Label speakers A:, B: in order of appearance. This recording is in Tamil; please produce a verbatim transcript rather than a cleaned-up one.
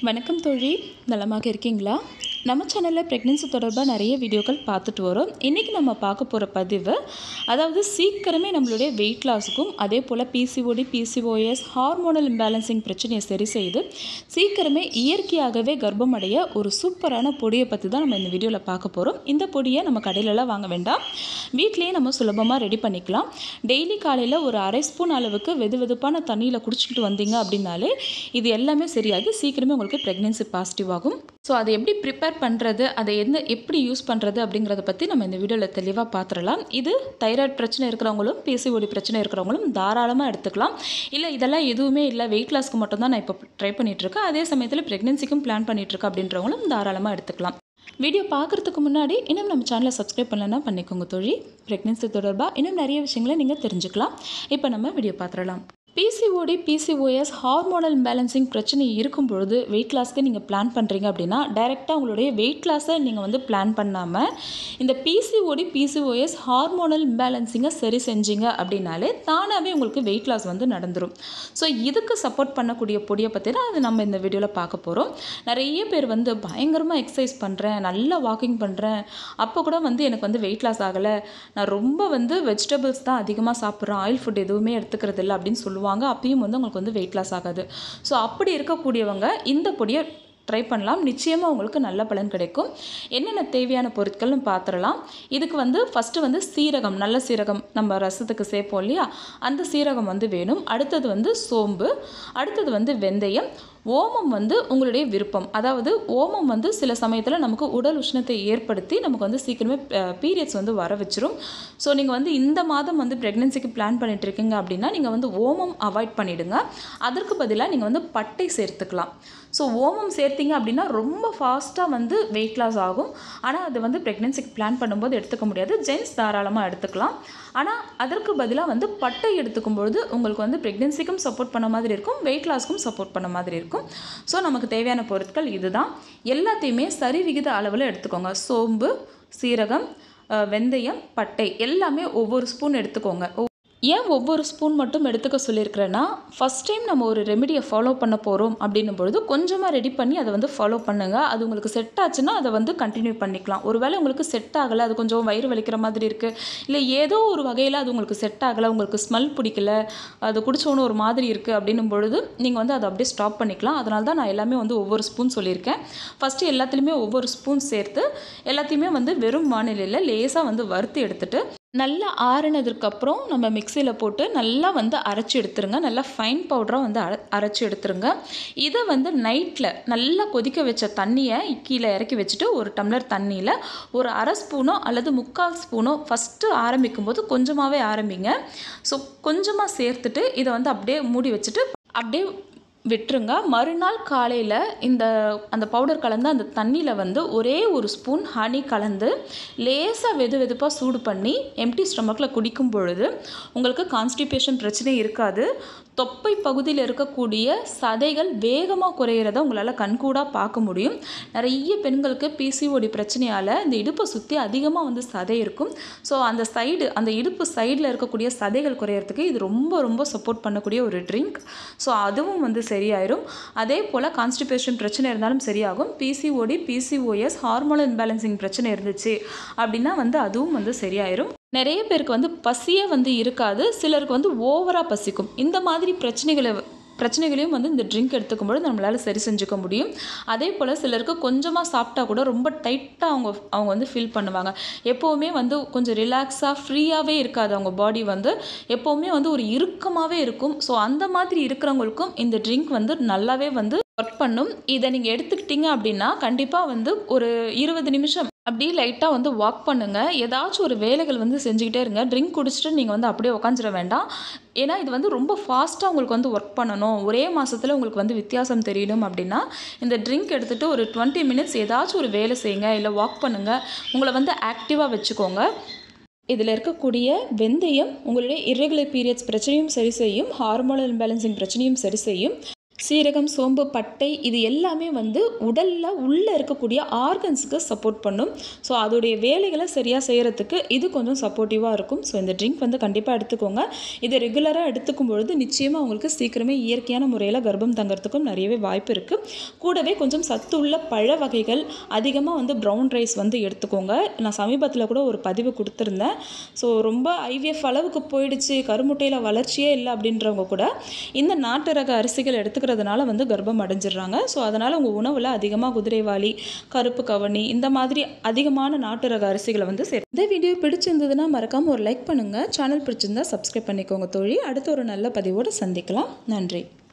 A: வணக்கம் தோழி, நலமாக இருக்கீங்களா? நம்ம சேனலில் ப்ரெக்னென்சி தொடர்பாக நிறைய வீடியோக்கள் பார்த்துட்டு வரோம். இன்றைக்கி நம்ம பார்க்க போகிற பதிவு, அதாவது சீக்கிரமே நம்மளுடைய வெயிட் லாஸுக்கும் அதே போல் பிசிஓடி, பிசிஓஎஸ், ஹார்மோனல் இம்பேலன்சிங் பிரச்சனையை சரி செய்து சீக்கிரமே இயற்கையாகவே கர்ப்பம் அடைய ஒரு சூப்பரான பொடியை பற்றி தான் நம்ம இந்த வீடியோவில் பார்க்க போகிறோம். இந்த பொடியை நம்ம கடையிலலாம் வாங்க வேண்டாம், வீட்லேயே நம்ம சுலபமாக ரெடி பண்ணிக்கலாம். டெய்லி காலையில் ஒரு அரை ஸ்பூன் அளவுக்கு வெது வெதுப்பான தண்ணியில் குடிச்சிக்கிட்டு வந்தீங்க அப்படின்னாலே இது எல்லாமே சரியாகி சீக்கிரமே உங்களுக்கு ப்ரெக்னென்சி பாசிட்டிவ் ஆகும். ஸோ அதை எப்படி ப்ரிப்பேர் பண்ணுறது, அதை எந்த எப்படி யூஸ் பண்ணுறது அப்படிங்கிறத பற்றி நம்ம இந்த வீடியோவில் தெளிவாக பார்த்துடலாம். இது தைராய்டு பிரச்சனை இருக்கிறவங்களும் பிசிஓடி பிரச்சனை இருக்கிறவங்களும் தாராளமாக எடுத்துக்கலாம். இல்லை இதெல்லாம் எதுவுமே இல்லை, வெயிட் லாஸ்க்கு மட்டும்தான் நான் இப்போ ட்ரை பண்ணிகிட்ருக்கேன், அதே சமயத்தில் ப்ரெக்னென்சிக்கும் பிளான் பண்ணிகிட்ருக்கேன் அப்படின்றவங்களும் தாராளமாக எடுத்துக்கலாம். வீடியோ பார்க்குறதுக்கு முன்னாடி இன்னும் நம்ம சேனலை சப்ஸ்கிரைப் பண்ணலன்னா பண்ணிக்கோங்க தோழி. ப்ரெக்னென்சி தொடர்பாக இன்னும் நிறைய விஷயங்களை நீங்கள் தெரிஞ்சுக்கலாம். இப்போ நம்ம வீடியோ பார்த்துடலாம். பிசிஓடி, பிசிஓஎஸ், ஹார்மோனல் இம்பேலன்சிங் பிரச்சனை இருக்கும் பொழுது வெயிட் லாஸ்க்கு நீங்கள் பிளான் பண்ணுறீங்க அப்படின்னா டைரெக்டாக உங்களுடைய வெயிட் லாஸை நீங்கள் வந்து பிளான் பண்ணாமல் இந்த பிசிஓடி, பிசிஓஎஸ், ஹார்மோனல் இம்பேலன்சிங்கை சரி செஞ்சீங்க அப்படின்னாலே தானாகவே உங்களுக்கு வெயிட் லாஸ் வந்து நடந்துடும். ஸோ இதுக்கு சப்போர்ட் பண்ணக்கூடிய பொடியை பற்றி தான் அது நம்ம இந்த வீடியோவில் பார்க்க போகிறோம். நிறைய பேர் வந்து பயங்கரமாக எக்ஸசைஸ் பண்ணுறேன், நல்லா வாக்கிங் பண்ணுறேன், அப்போ கூட வந்து எனக்கு வந்து வெயிட் லாஸ் ஆகலை, நான் ரொம்ப வந்து வெஜிடபிள்ஸ் தான் அதிகமாக சாப்பிட்றேன், ஆயில் ஃபுட் எதுவுமே எடுத்துக்கிறது இல்லை அப்படின்னு சொல்லுவாங்க. அப்பயும் வந்து உங்களுக்கு வந்து வெயிட் லாஸ் ஆகாது. ஸோ அப்படி இருக்கக்கூடியவங்க இந்த பொடியை ட்ரை பண்ணலாம், நிச்சயமாக உங்களுக்கு நல்ல பலன் கிடைக்கும். என்னென்ன தேவையான பொருட்கள்னு பார்த்துடலாம். இதுக்கு வந்து ஃபஸ்ட்டு வந்து சீரகம், நல்ல சீரகம் நம்ம ரசத்துக்கு சேர்ப்போம் இல்லையா, அந்த சீரகம் வந்து வேணும். அடுத்தது வந்து சோம்பு, அடுத்தது வந்து வெந்தயம், ஓமம் வந்து உங்களுடைய விருப்பம். அதாவது ஓமம் வந்து சில சமயத்தில் நமக்கு உடல் உஷ்ணத்தை ஏற்படுத்தி நமக்கு வந்து சீக்கிரமே பீரியட்ஸ் வந்து வர வச்சிரும். ஸோ நீங்கள் வந்து இந்த மாதம் வந்து ப்ரெக்னென்சிக்கு பிளான் பண்ணிட்டு இருக்கீங்க அப்படின்னா நீங்கள் வந்து ஓமம் அவாய்ட் பண்ணிவிடுங்க. அதற்கு பதிலாக நீங்கள் வந்து பட்டை சேர்த்துக்கலாம். ஸோ ஓமம் சேர்த்திங்க அப்படின்னா ரொம்ப ஃபாஸ்ட்டாக வந்து வெயிட் லாஸ் ஆகும். ஆனால் அது வந்து ப்ரெக்னென்சிக்கு பிளான் பண்ணும்போது எடுத்துக்க முடியாது, ஜென்ஸ் தாராளமாக எடுத்துக்கலாம். ஆனால் அதற்கு பதிலாக வந்து பட்டை எடுத்துக்கும் பொழுது உங்களுக்கு வந்து ப்ரெக்னென்சிக்கும் சப்போர்ட் பண்ண மாதிரி இருக்கும், வெயிட் லாஸ்க்கும் சப்போர்ட் பண்ண மாதிரி இருக்கும். ஸோ நமக்கு தேவையான பொருட்கள் இதுதான். எல்லாத்தையுமே சரி விகித அளவில் எடுத்துக்கோங்க. சோம்பு, சீரகம், வெந்தயம், பட்டை எல்லாமே ஒவ்வொரு ஸ்பூன் எடுத்துக்கோங்க. ஏன் ஒவ்வொரு ஸ்பூன் மட்டும் எடுத்துக்க சொல்லியிருக்கிறேன்னா, ஃபஸ்ட் டைம் நம்ம ஒரு ரெமெடியை ஃபாலோ பண்ண போகிறோம் அப்படின்னும் பொழுது கொஞ்சமாக ரெடி பண்ணி அதை வந்து ஃபாலோ பண்ணுங்கள். அது உங்களுக்கு செட் ஆச்சுன்னா அதை வந்து கண்டினியூ பண்ணிக்கலாம். ஒருவேளை உங்களுக்கு செட் ஆகலை, அது கொஞ்சம் வயிறு வலிக்கிற மாதிரி இருக்குது, இல்லை ஏதோ ஒரு வகையில் அது உங்களுக்கு செட் ஆகலை, உங்களுக்கு ஸ்மெல் பிடிக்கல, அது குடிச்சோன்னு ஒரு மாதிரி இருக்குது அப்படின்னும் பொழுது நீங்கள் வந்து அதை அப்படியே ஸ்டாப் பண்ணிக்கலாம். அதனால தான் நான் எல்லாமே வந்து ஒவ்வொரு ஸ்பூன் சொல்லியிருக்கேன். ஃபஸ்ட்டு எல்லாத்துலேயுமே ஒவ்வொரு ஸ்பூன் சேர்த்து எல்லாத்தையுமே வந்து வெறும் வானிலையில் லேசாக வந்து வறுத்து எடுத்துகிட்டு நல்லா ஆறுனதுக்கப்புறம் நம்ம மிக்சியில் போட்டு நல்லா வந்து அரைச்சி எடுத்துருங்க. நல்லா ஃபைன் பவுடராக வந்து அரை அரைச்சி எடுத்துருங்க. இதை வந்து நைட்டில் நல்லா கொதிக்க வச்ச தண்ணியை கீழே இறக்கி வச்சுட்டு ஒரு டம்ளர் தண்ணியில் ஒரு அரை ஸ்பூனோ அல்லது முக்கால் ஸ்பூனோ ஃபஸ்ட்டு ஆரம்பிக்கும் போது கொஞ்சமாகவே ஆரம்பிங்க. ஸோ கொஞ்சமாக சேர்த்துட்டு இதை வந்து அப்படியே மூடி வச்சுட்டு அப்படியே விட்டுருங்க. மறுநாள் காலையில் இந்த அந்த பவுடர் கலந்து அந்த தண்ணியில் வந்து ஒரே ஒரு ஸ்பூன் ஹனி கலந்து லேசாக வெது வெதுப்பாக சூடு பண்ணி எம்டி ஸ்டொமக்கில் குடிக்கும் பொழுது உங்களுக்கு கான்ஸ்டிபேஷன் பிரச்சனை இருக்காது. தொப்பை பகுதியில் இருக்கக்கூடிய சதைகள் வேகமாக குறையிறத உங்களால் கண்கூடாக பார்க்க முடியும். நிறைய பெண்களுக்கு பிசிஓடி பிரச்சனையால் இந்த இடுப்பை சுற்றி அதிகமாக வந்து சதை இருக்கும். ஸோ அந்த சைடு அந்த இடுப்பு சைடில் இருக்கக்கூடிய சதைகள் குறையிறதுக்கு இது ரொம்ப ரொம்ப சப்போர்ட் பண்ணக்கூடிய ஒரு ட்ரிங்க். ஸோ அதுவும் வந்து சரியாயிரும். அதே போல் கான்ஸ்டிபேஷன் பிரச்சனை இருந்தாலும் சரியாகும். பிசிஓடி, பிசிஓஎஸ், ஹார்மோனல் இம்பேலன்சிங் பிரச்சனை இருந்துச்சு அப்படின்னா வந்து அதுவும் வந்து சரியாயிரும். நிறைய பேருக்கு வந்து பசியே வந்து இருக்காது, சிலருக்கு வந்து ஓவராக பசிக்கும். இந்த மாதிரி பிரச்சனைகளை பிரச்சனைகளையும் வந்து இந்த ட்ரிங்க் எடுத்துக்கும்போது நம்மளால் சரி செஞ்சுக்க முடியும். அதே போல் சிலருக்கு கொஞ்சமாக சாப்பிட்டா கூட ரொம்ப டைட்டாக அவங்க அவங்க வந்து ஃபீல் பண்ணுவாங்க. எப்போவுமே வந்து கொஞ்சம் ரிலாக்ஸாக ஃப்ரீயாகவே இருக்காது, அவங்க பாடி வந்து எப்போவுமே வந்து ஒரு இறுக்கமாகவே இருக்கும். ஸோ அந்த மாதிரி இருக்கிறவங்களுக்கும் இந்த ட்ரிங்க் வந்து நல்லாவே வந்து ஒர்க் பண்ணும். இதை நீங்கள் எடுத்துக்கிட்டீங்க அப்படின்னா கண்டிப்பாக வந்து ஒரு இருபது நிமிஷம் அப்படியே லைட்டாக வந்து வாக் பண்ணுங்கள். ஏதாச்சும் ஒரு வேலைகள் வந்து செஞ்சுக்கிட்டே இருங்க. ட்ரிங்க் குடிச்சிட்டு நீங்கள் வந்து அப்படியே உட்காந்துட வேண்டாம். ஏன்னா இது வந்து ரொம்ப ஃபாஸ்ட்டாக உங்களுக்கு வந்து ஒர்க் பண்ணணும், ஒரே மாதத்தில் உங்களுக்கு வந்து வித்தியாசம் தெரியணும் அப்படின்னா இந்த ட்ரிங்க் எடுத்துகிட்டு ஒரு டுவெண்ட்டி மினிட்ஸ் ஏதாச்சும் ஒரு வேலை செய்யுங்க, இல்லை வாக் பண்ணுங்கள், உங்களை வந்து ஆக்டிவாக வச்சுக்கோங்க. இதில் இருக்கக்கூடிய வெந்தயம் உங்களுடைய இர்ரெகுலர் பீரியட்ஸ் பிரச்சனையும் சரி செய்யும், ஹார்மோனல் இம்பேலன்சிங் பிரச்சனையும் சரி செய்யும். சீரகம், சோம்பு, பட்டை இது எல்லாமே வந்து உடலில் உள்ளே இருக்கக்கூடிய ஆர்கன்ஸுக்கு சப்போர்ட் பண்ணும். ஸோ அதோடைய வேலைகளை சரியாக செய்கிறதுக்கு இது கொஞ்சம் சப்போர்ட்டிவாக இருக்கும். ஸோ இந்த ட்ரிங்க் வந்து கண்டிப்பாக எடுத்துக்கோங்க. இதை ரெகுலராக எடுத்துக்கும் பொழுது நிச்சயமாக உங்களுக்கு சீக்கிரமே இயற்கையான முறையில் கர்ப்பம் தங்கிறதுக்கும் நிறையவே வாய்ப்பு இருக்குது. கூடவே கொஞ்சம் சத்துள்ள பழ வகைகள், அதிகமாக வந்து ப்ரௌன் ரைஸ் வந்து எடுத்துக்கோங்க. நான் சமீபத்தில் கூட ஒரு பதிவு கொடுத்துருந்தேன். ஸோ ரொம்ப ஐவிஎஃப் அளவுக்கு போயிடுச்சு, கருமுட்டையில் வளர்ச்சியே இல்லை அப்படின்றவங்க கூட இந்த நாட்டு ரக அரிசிகள் எடுத்துக்கிறதுனால வந்து கர்ப்பம் அடைஞ்சிடுறாங்க. ஸோ அதனால் உங்கள் உணவில் அதிகமாக குதிரைவாலி, கருப்பு கவனி இந்த மாதிரி அதிகமான நாட்டு ரக அரிசிகளை வந்து சரி. இந்த வீடியோ பிடிச்சிருந்ததுன்னா மறக்காமல் ஒரு லைக் பண்ணுங்கள். சேனல் பிடிச்சிருந்தா சப்ஸ்கிரைப் பண்ணிக்கோங்க தோழி. அடுத்த ஒரு நல்ல பதிவோடு சந்திக்கலாம். நன்றி.